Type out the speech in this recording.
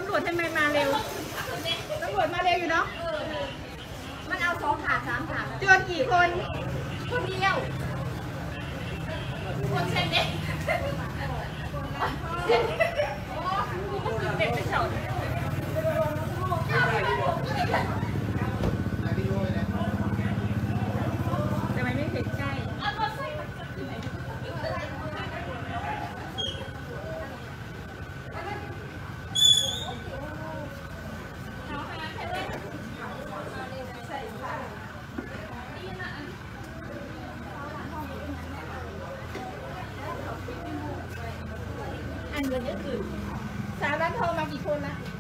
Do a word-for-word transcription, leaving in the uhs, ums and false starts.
ำรวจทำไมมาเร็วตำรวจมาเร็วอยู่เนาะมันเอาสองขาสามขาจวนกี่คนคนเดียวคนเช่นเด็กเด็กเป็นเฉาทำไมไม่เห็นใกล้อันเงินเยอะขึ้นสาวร้านทองมากี่คนละ